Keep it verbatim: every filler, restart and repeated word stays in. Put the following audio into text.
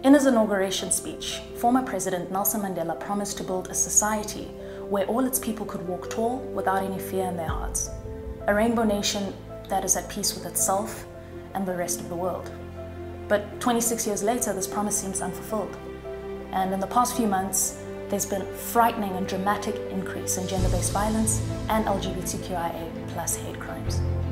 In his inauguration speech, former President Nelson Mandela promised to build a society where all its people could walk tall without any fear in their hearts. A rainbow nation that is at peace with itself and the rest of the world. But twenty-six years later, this promise seems unfulfilled. And in the past few months, there's been a frightening and dramatic increase in gender-based violence and L G B T Q I A plus hate crimes.